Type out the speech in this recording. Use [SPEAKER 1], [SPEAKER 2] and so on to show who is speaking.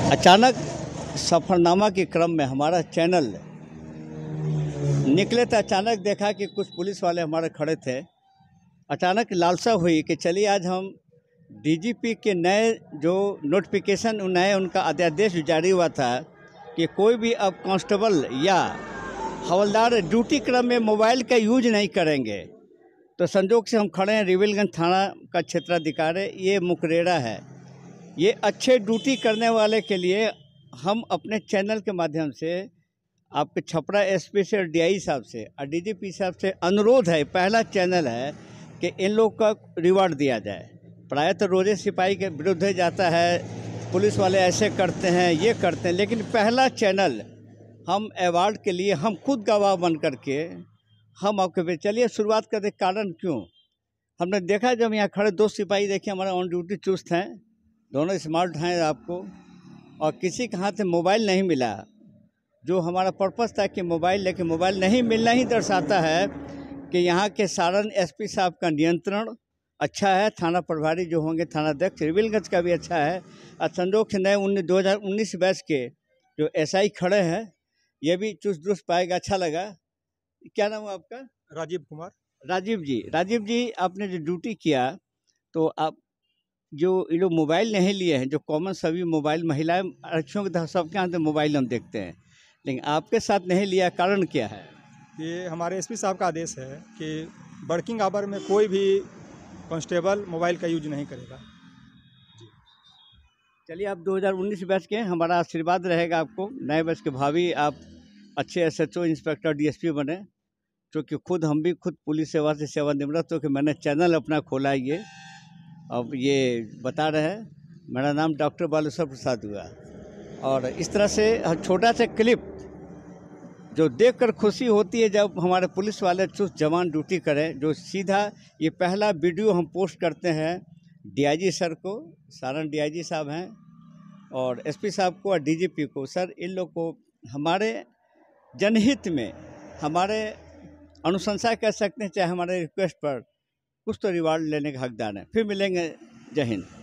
[SPEAKER 1] अचानक सफ़रनामा के क्रम में हमारा चैनल निकले तो अचानक देखा कि कुछ पुलिस वाले हमारे खड़े थे। अचानक लालसा हुई कि चलिए आज हम डीजीपी के नए जो नोटिफिकेशन नए उनका अध्यादेश जारी हुआ था कि कोई भी अब कांस्टेबल या हवलदार ड्यूटी क्रम में मोबाइल का यूज नहीं करेंगे। तो संजोग से हम खड़े हैं रिविलगंज थाना का क्षेत्राधिकारी, ये मुकरेरा है। ये अच्छे ड्यूटी करने वाले के लिए हम अपने चैनल के माध्यम से आपके छपरा एसपी से और डीआई साहब से और डीजीपी साहब से अनुरोध है, पहला चैनल है कि इन लोग का रिवार्ड दिया जाए। प्रायः तो रोजे सिपाही के विरुद्ध जाता है, पुलिस वाले ऐसे करते हैं, ये करते हैं, लेकिन पहला चैनल हम अवार्ड के लिए हम खुद गवाह बन करके हम आपके चलिए शुरुआत करते। कारण क्यों हमने देखा, जब यहाँ खड़े दो सिपाही देखिए हमारा ऑन ड्यूटी चुस्त हैं, दोनों स्मार्ट हैं आपको, और किसी के हाथ में मोबाइल नहीं मिला। जो हमारा पर्पस था कि मोबाइल, लेकिन मोबाइल नहीं मिलना ही दर्शाता है कि यहाँ के सारण एसपी साहब का नियंत्रण अच्छा है, थाना प्रभारी जो होंगे थानाध्यक्ष रिविलगंज का भी अच्छा है, और संजोग से नए 2019 बैच के जो एसआई खड़े हैं ये भी चुस्त दुरुस्त पाएगा। अच्छा लगा। क्या नाम है आपका?
[SPEAKER 2] राजीव कुमार।
[SPEAKER 1] राजीव जी, आपने जो ड्यूटी किया तो आप जो ये लोग मोबाइल नहीं लिए हैं, जो कॉमन सभी मोबाइल महिलाएं आरक्षियों के सबके हाथ में मोबाइल हम देखते हैं, लेकिन आपके साथ नहीं लिया, कारण क्या है?
[SPEAKER 2] ये हमारे एसपी साहब का आदेश है कि वर्किंग आवर में कोई भी कांस्टेबल मोबाइल का यूज नहीं करेगा।
[SPEAKER 1] चलिए, आप 2019 बैच के, हमारा आशीर्वाद रहेगा आपको। नए बैच के भावी आप अच्छे एसएचओ, इंस्पेक्टर, डीएसपी बने, क्योंकि हम भी पुलिस सेवा से सेवानिवृत्त हो कि मैंने चैनल अपना खोला है। ये अब ये बता रहे हैं, मेरा नाम डॉक्टर बालेश्वर प्रसाद हुआ। और इस तरह से छोटा सा क्लिप जो देखकर खुशी होती है जब हमारे पुलिस वाले चुस्त जवान ड्यूटी करें, जो सीधा ये पहला वीडियो हम पोस्ट करते हैं डीआईजी सर को, सारण डीआईजी साहब हैं, और एसपी साहब को और डीजीपी को। सर, इन लोग को हमारे जनहित में, हमारे अनुशंसा कह सकते हैं, चाहे हमारे रिक्वेस्ट पर कुछ तो रिवार्ड लेने का हकदार है। फिर मिलेंगे। जय हिंद।